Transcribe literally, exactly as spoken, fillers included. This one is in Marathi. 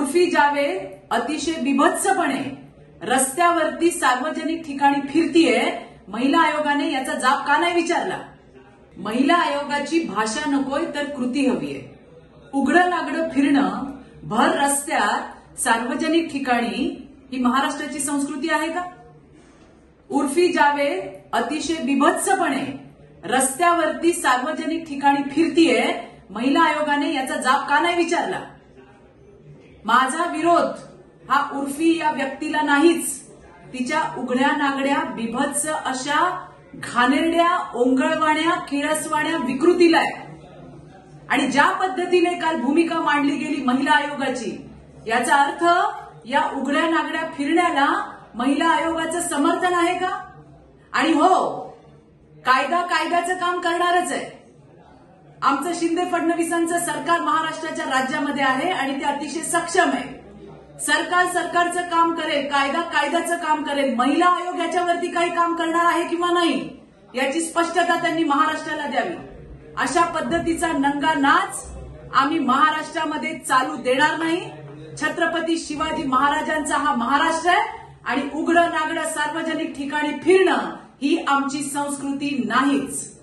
उर्फी जावेद अतिशय बिभत्सपणे रस्त्यावरती सार्वजनिक ठिकाणी फिरतीये, महिला आयोगाने याचा जाब का नाही विचारला? महिला आयोगाची भाषा नकोय तर कृती हवीये. उघडं नागडं फिरणं भर रस्त्यात सार्वजनिक ठिकाणी ही महाराष्ट्राची संस्कृती आहे का? उर्फी जावेद अतिशय बिभत्सपणे रस्त्यावरती सार्वजनिक ठिकाणी फिरतीये, महिला आयोगाने याचा जाब का नाही विचारला? माझा विरोध हा उर्फी या व्यक्तीला नाहीच, तिच्या उघड्या नागड्या बिभत्स अशा घाणेरड्या ओंगळवाण्या किळसवाण्या विकृतीला आहे. आणि ज्या पद्धतीने काल भूमिका मांडली गेली महिला आयोगाची, याचा अर्थ या उघड्या नागड्या फिरण्याला महिला आयोगाचं समर्थन आहे का? आणि हो, कायदा कायद्याचं काम करणारच आहे. आमचं शिंदे फडणवीसांचं सरकार महाराष्ट्राच्या राज्यामध्ये आहे आणि ते अतिशय सक्षम आहे. सरकार सरकारचं काम करेल, कायदा कायद्याचं काम करेल. महिला आयोग याच्यावरती काही काम करणार आहे किंवा नाही याची स्पष्टता त्यांनी महाराष्ट्राला द्यावी. अशा पद्धतीचा नंगा नाच आम्ही महाराष्ट्रामध्ये चालू देणार नाही. छत्रपती शिवाजी महाराजांचा हा महाराष्ट्र आहे आणि उघडं नागडं सार्वजनिक ठिकाणी फिरणं ही आमची संस्कृती नाहीच.